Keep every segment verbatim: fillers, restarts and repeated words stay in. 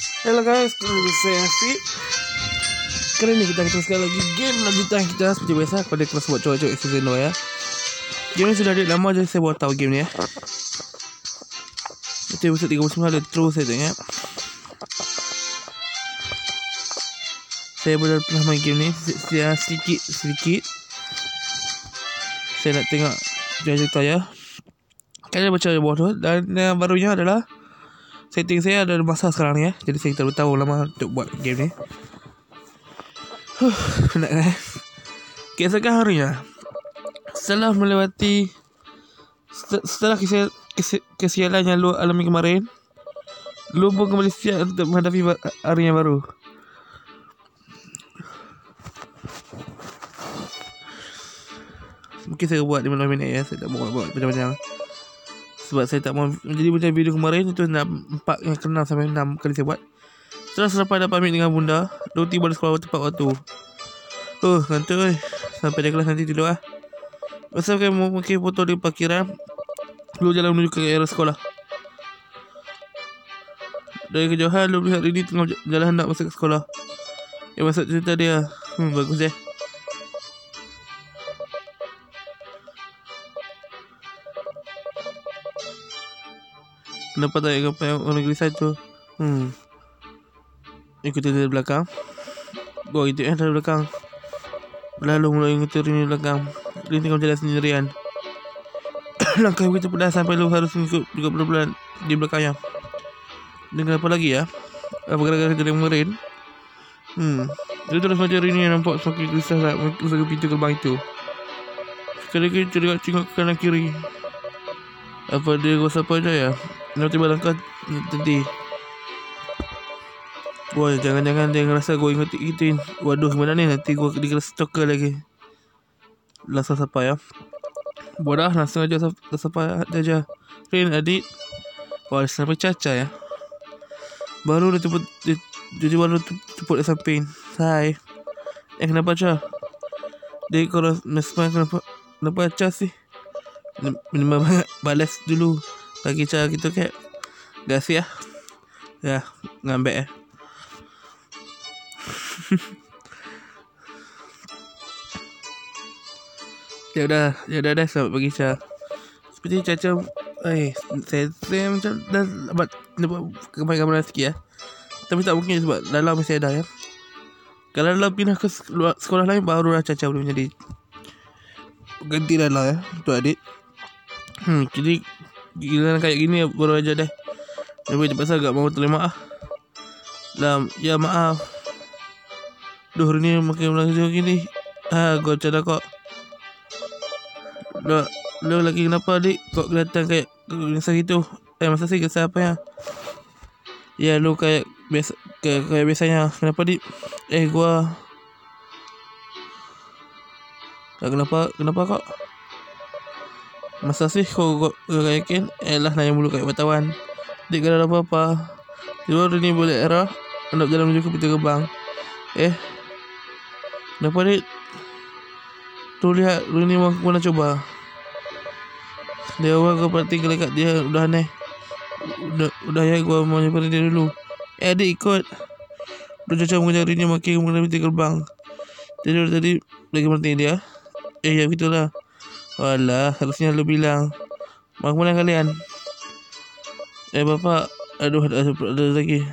Hello guys, kembali saya Fit. Kali ini kita teruskan lagi game lanjutan kita seperti biasa pada kelas buat cowok-cowok season dua ya. Game ni sudah ada lama jadi saya buat tahu game ni ya. Itu episode tiga puluh sembilan ada terus saya tengok. Saya benar pernah main game ni sedikit sedikit. Saya nak tengok cerita ya. Kalian baca di bawah tu. Dan yang barunya adalah setting saya ada masa sekarang ni ya. Jadi saya tak tahu lama untuk buat game ni. Huh, penat kan? Keesokan harinya, setelah melewati Setelah kesial, kesial, kesialan yang lu alami kemarin, lu pun kembali siap untuk menghadapi hari yang baru. Mungkin saya buat lima belas minit ya. Saya tak mau buat panjang-panjang sebab saya tak mau menjadi macam video kemarin itu empat yang kena sampai enam kali saya buat. Setelah selepas dah pamit dengan bunda, lu tiba di sekolah tepat waktu. Oh, ngantuk oi. Sampai di kelas nanti tidur ah. Masa kamu mau pakai foto di parkiran, lu jalan menuju ke area sekolah. Dari kejauhan lu melihat Rini tengah jalan hendak masuk ke sekolah. Yang masuk cerita dia. Hmm, bagus eh. Kenapa tak ingat apa yang orang negeri satu? Hmm. Ikuti dari belakang. Gua gitu eh dari belakang. Lalu mulai ikuti Rini belakang. Rini tengah jalan sendirian. Langkah begitu pedas sampai lu harus ikut juga pelan-pelan di belakangnya. Dan kenapa lagi ya? Apa gara-gara kejadian kemarin? Hmm. Dia terus macam Rini yang nampak semakin gelisah saat menjaga pintu gerbang itu. Sekali-kali cengok ke kanan kiri. Apa dia gua siapa aja ya? Tiba-tiba langkah tadi. Wah, jangan-jangan dia ngerasa gue inget-ingetin. Waduh, gimana ni? Nanti gue dikira stalker lagi. Langsung siapa ya? Bodoh, langsung aja siapa aja. Rin, adik. Wah, sampai caca ya. Baru dia tepuk, dia, jadi baru tepuk di samping. Hai. Eh, kenapa Ca? Dia kalau mesma kenapa? Kenapa Ca sih? Minimal banget balas dulu. Bagi cara gitu kayak gas ya. Ya, ngambek ya. Ya udah, ya udah dah selamat pagi Ca. Seperti Caca eh saya, saya macam dah dapat gambar-gambar sikit ya. Tapi tak mungkin sebab dalam masih ada ya. Kalau dalam pindah ke sekolah, sekolah lain baru lah Caca boleh menjadi ganti dalam ya untuk adik. Hmm, jadi giliran kayak gini baru aja deh. Tapi terpaksa agak mau terima ah. Lam, ya maaf. Duh, ini makin langsung gini. Ha, gua cakap kok. Lo, lo lagi kenapa adik? Kok kelihatan kayak kesal gitu? Eh, masa sih kesal apa ya? Ya, lo kayak biasa kayak, kayak biasanya. Kenapa dik? Eh, gua Kenapa? Kenapa kok? Masa sih kau gak yakin? Eh lah nanya mulu kayak wartawan. Dik gak ada apa-apa. Di luar ini boleh erah. Hendak jalan menuju ke pintu gerbang. Eh, kenapa dik? Tuh lihat, lu ni mau mana coba. Dia awal kau perhati kelekat dia udah aneh. Udah, udah ya gua mau nyamperin dia dulu. Eh adik ikut. Udah Caca mengejar Rini makin mengenai pintu gerbang. Jadi tadi lagi berhenti dia. Eh ya begitulah. Walah, harusnya lu bilang. Mau kemana kalian? Eh bapak, aduh ada, ada, ada lagi.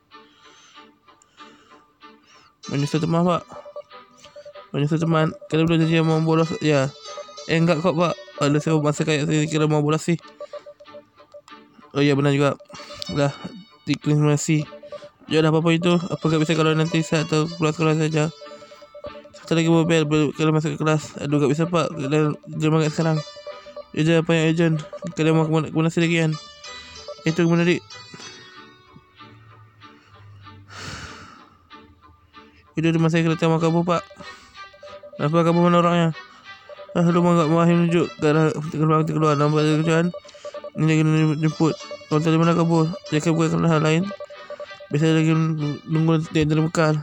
Menyusul teman pak. Menyusul teman. Kalau udah janji mau bolos ya. Eh enggak kok pak. Ada saya masa kayak saya kira mau bolos sih. Oh iya benar juga. Dah dikonfirmasi. Ya dah apa-apa itu. Apa gak bisa kalau nanti saya atau pulang sekolah saja. Satu lagi mobil kalau masuk ke kelas. Aduh gak bisa pak. Kalian jam agak sekarang. Ejen apa yang ejen? Kalian mau kemana, kemana sih lagi kan? Itu kemana dik? Itu di masa saya kelihatan kamu pak. Kenapa kamu mana orangnya? Ah lu mau gak mau menunjuk ke arah gerbang keluar. Nampak ada kerjaan. Ini lagi jemput. Kalau tadi mana kamu? Jika bukan kerana hal lain. Biasa lagi nunggu dia dari bekal.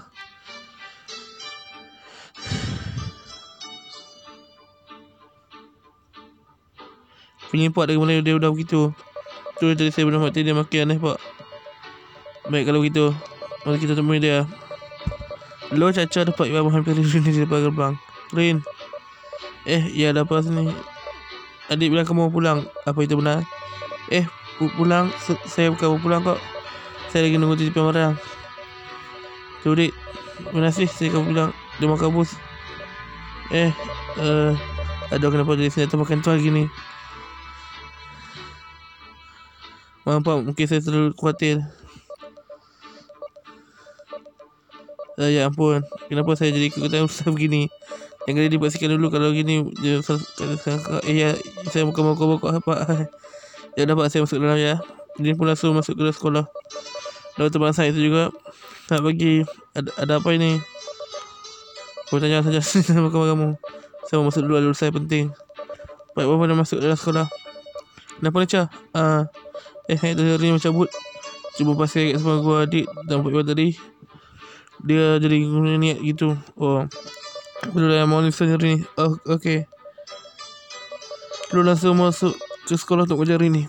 Penyimpak dari mana dia udah begitu. Tu tadi saya belum mati dia makin aneh pak. Baik kalau gitu, mari kita temui dia. Lo Caca dapat Ibu hampir Rin di depan gerbang. Rin. Eh, ya ada apa sini? Adik bilang kamu mau pulang. Apa itu benar? Eh, pulang? Saya bukan mau pulang kok. Saya lagi nunggu titipan barang. Tu dik, mana sih saya kamu bilang dia mau kabus. Eh, uh, aduh kenapa jadi saya makan tu lagi ni? Maaf pak, mungkin saya terlalu khawatir. Uh, ya ampun, kenapa saya jadi ikutan usaha begini? Yang kali dipastikan dulu kalau gini dia, eh, ya, saya bukan mau kau apa. Ya dah pak, saya masuk dalam ya. Dia pun langsung masuk ke sekolah. Lalu teman saya itu juga tak bagi ada, ada apa ini? Kau tanya saja sama kamu. Saya mau masuk dulu, dulu saya penting. Baik, bapak dah masuk dalam sekolah. Kenapa ni Cah? Ah, eh, eh dari ni macam but. Cuba pasal kat semua gua adik dan Pak Iwan tadi. Dia jadi guna niat gitu. Oh, belum yang mau listen hari ni. Oh, okay. Lu langsung masuk ke sekolah untuk belajar ini.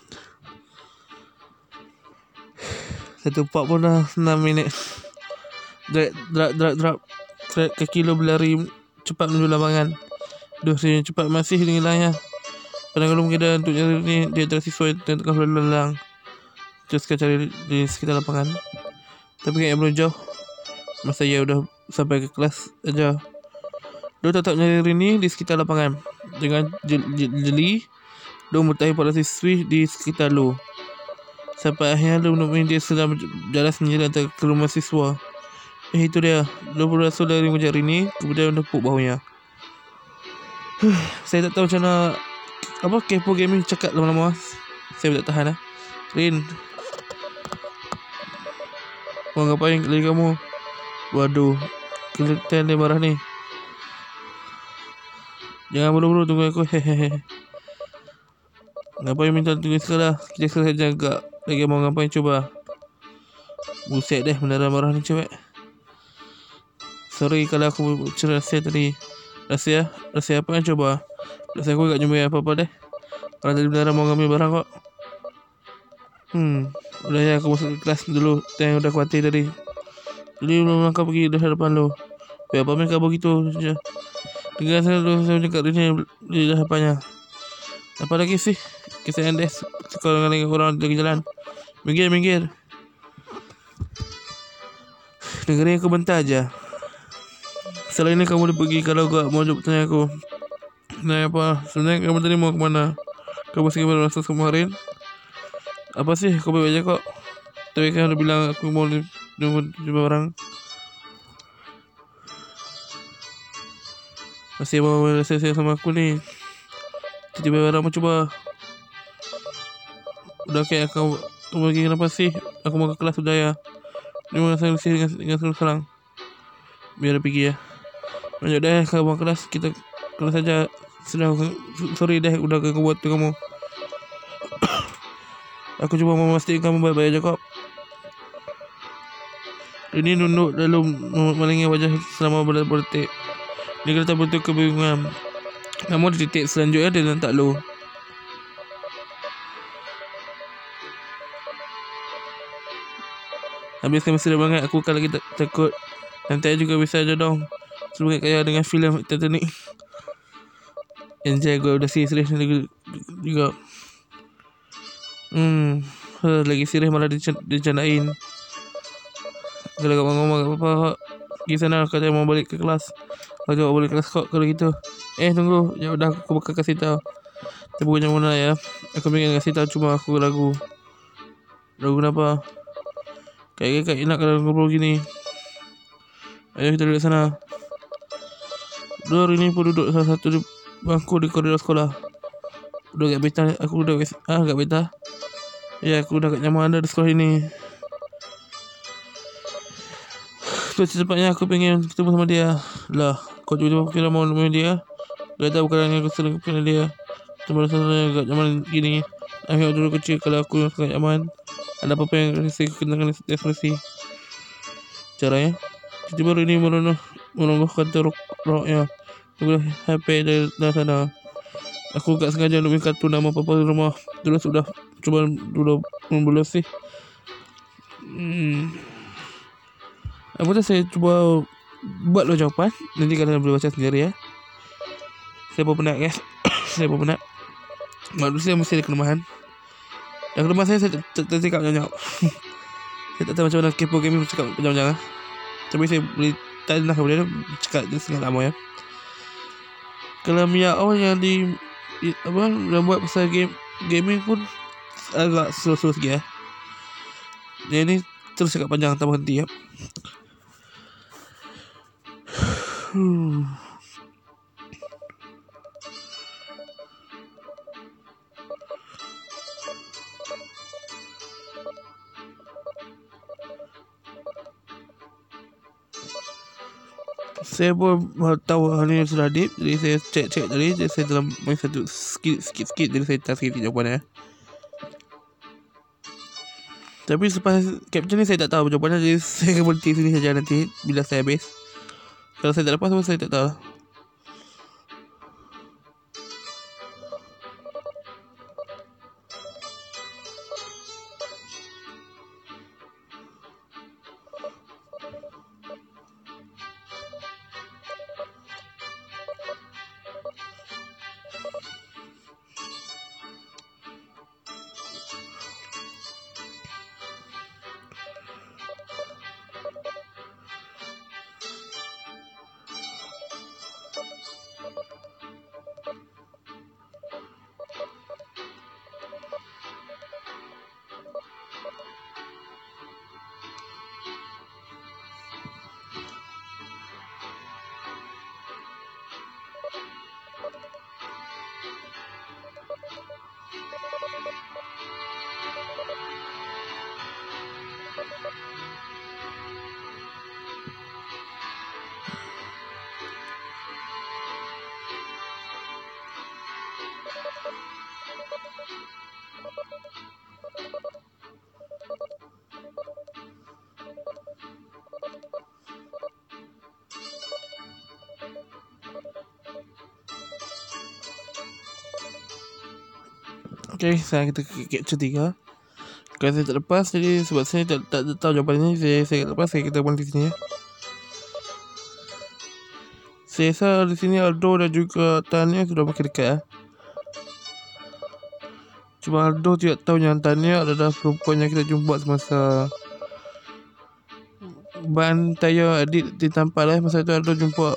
Satu pak pun dah enam minit. Drag, drag, drag, drag. Drag kaki lu berlari cepat menuju lapangan. Duh, saya cepat masih hilangnya. Padahal kalau mungkin untuk nyari ni dia adalah siswa yang tengah berlalu lalang. Teruskan cari di sekitar lapangan. Tapi kayaknya belum jauh. Masa ia udah sampai ke kelas aja. Dia tetap nyari Rini di sekitar lapangan. Dengan jeli, dia mutahi para siswi di sekitar Lu. Sampai akhirnya dia menemui dia sedang berjalan sendiri antara ke rumah siswa. Eh, itu dia. Dia berasal dari mengejar Rini, kemudian menepuk bahunya. Saya tak tahu macam mana apa kepo gaming cakap lama-lama. Saya tak tahan lah. Rin, mau ngapain lagi kamu? Waduh, kelihatan dia marah ni. Jangan buru-buru, tunggu aku. Hehehe. Ngapain minta tunggu sekolah? Kita selesai jaga. Lagi mau ngapain coba? Buset deh, beneran marah ni cewek. Sorry kalau aku cerita rahsia tadi. Rahsia? Rahsia apa yang coba? Rahsia aku tak jumpa apa-apa deh. Kalau tadi beneran mau ngambil barang kok. Hmm, udah ya, aku masuk ke kelas dulu. Yang udah khawatir tadi. Jadi belum langkah pergi dah hadapan lo. Ya apa main kau begitu saja. Dengar saya dulu saya cakap ini di hadapannya. Apa lagi sih? Kisah Andes sekolah dengan orang lagi jalan. Minggir, minggir. Dengerin aku bentar aja. Setelah ini kamu boleh pergi kalau kau mau jawab tanya aku. Nah apa? Sebenarnya kamu tadi mau ke mana? Kamu masih kembali rasa kemarin? Apa sih? Kau baik aja kok. Tapi kan udah bilang aku mau nunggu jumpa orang. Masih mau selesai sama aku ni. Tiba-tiba orang mau coba. Udah kayak kau kamu lagi kenapa sih? Aku mau ke kelas sudah ya. Ni mau saya selesai dengan, dengan sekarang. Biar pergi ya. Lanjut deh kalau mau kelas kita kelas saja. Sudah sorry deh udah aku buat tu kamu. Aku cuma mau memastikan kamu baik-baik aja kok. Ini nunduk lalu memalingkan wajah selama berdetik. Dia kata betul kebingungan. Namun di titik selanjutnya dia letak lo. Habis kami sudah banget, aku kalau lagi takut. Nanti juga bisa aja dong. Sebagai kayak dengan filem Titanic. Enjoy, gue udah serius lagi juga. Hmm, lagi serius malah dicanain. Kalau kau mau ngomong apa-apa kok. Pergi sana, kata mau balik ke kelas. Kau jawab balik kelas kok kalau gitu. Eh tunggu, ya udah aku bakal kasih tahu. Tapi bukannya mana ya. Aku pengen kasih tahu cuma aku ragu. Ragu kenapa? Kayak kayak enak kalau ngobrol gini. Ayo kita duduk sana. Dua hari ini pun duduk salah satu di bangku di koridor sekolah. Udah gak betah, aku udah ah gak betah. Ya aku udah gak nyaman ada di sekolah ini. Secepatnya aku pengen ketemu sama dia. Lah, kau tiba-tiba kira mau nemuin dia? Gak tahu bukan aku sering kenal dia. Cuma rasanya gak nyaman gini. Akhirnya dulu kecil kalau aku gak nyaman. Ada apa-apa yang saya kenalkan ekspresi. Caranya? Tiba-tiba ini meronoh menungguhkan teruk rohnya. Tunggu H P dari sana. Aku gak sengaja nulis kartu nama papa di rumah. Dulu sudah coba dulu membelas sih. Hmm. Apa tu saya cuba buat lo jawapan. Nanti kalian boleh baca sendiri ya. Saya pun penat guys. Saya pun penat. Manusia mesti ada kelemahan. Dan kelemahan saya, saya tak tak cakap banyak. Saya tak tahu macam mana kepo gaming cakap panjang-panjang lah. Tapi saya boleh tak nak boleh cakap dia sangat lama ya. Kalau Mia awal yang di, di apa yang buat pasal game gaming pun agak slow-slow sikit ya. Dia ni terus cakap panjang tak berhenti ya. Hmm. Saya pun tahu hal ini sudah deep. Jadi saya cek-cek tadi. Jadi saya dalam main satu sikit-sikit. Jadi saya tak sikit jawapannya. Tapi selepas capture ni saya tak tahu jawapannya. Jadi saya akan berhenti sini saja nanti bila saya habis. Kalau saya tak lepas pun saya tak tahu. Okay, sekarang kita capture tiga. Kalau saya tak lepas, jadi sebab saya tak, tak, tak tahu jawapan ini, saya, saya lepas, saya kita buat di sini ya. Saya rasa di sini Aldo dan juga Tanya sudah makin dekat ya. Cuma Aldo tidak tahu yang Tanya adalah perempuan yang kita jumpa semasa ban tayar edit di tampal lah. Masa itu Aldo jumpa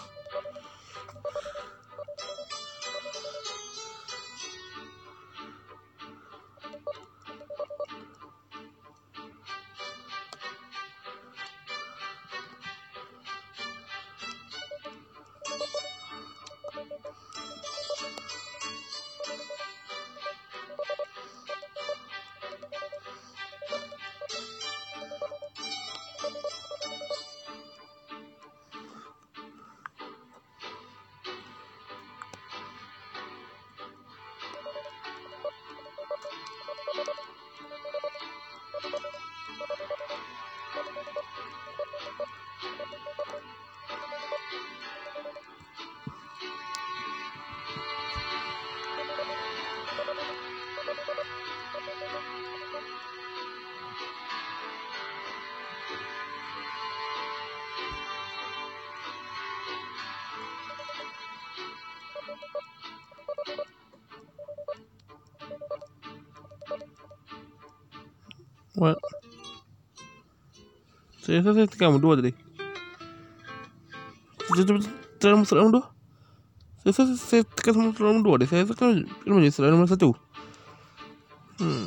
what? Saya rasa saya tekan nombor dua tadi. Tekan nombor dua. Saya rasa saya tekan nombor dua tadi. Saya rasa kan menjadi nombor satu. Hmm.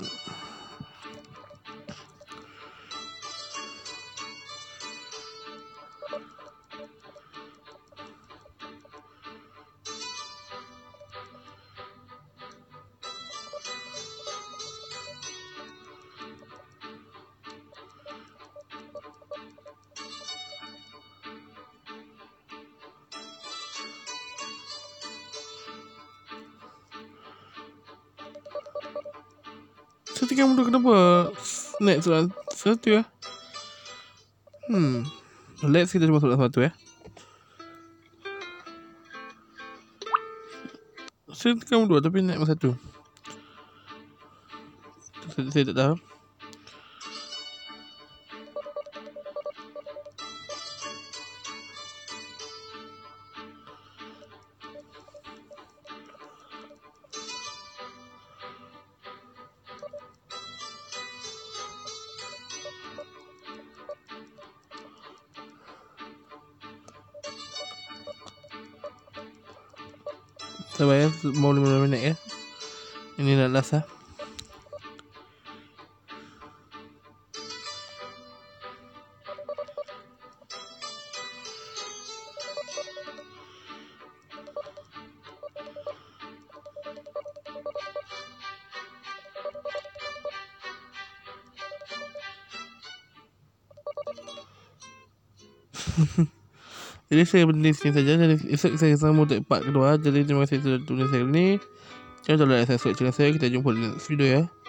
Saya tekan nombor kenapa naik soalan satu ya? Hmm. Let's kita cuma soalan satu ya. Saya tekan nombor dua tapi naik nombor satu. Saya, saya tak tahu. Sabar ya, mau lima belas minit ya. Ini nak last lah. Jadi saya berhenti sini saja. Jadi esok saya sambung untuk part kedua. Jadi terima kasih sudah tulis saya ni. Jangan lupa like, subscribe channel saya. Kita jumpa di next video ya.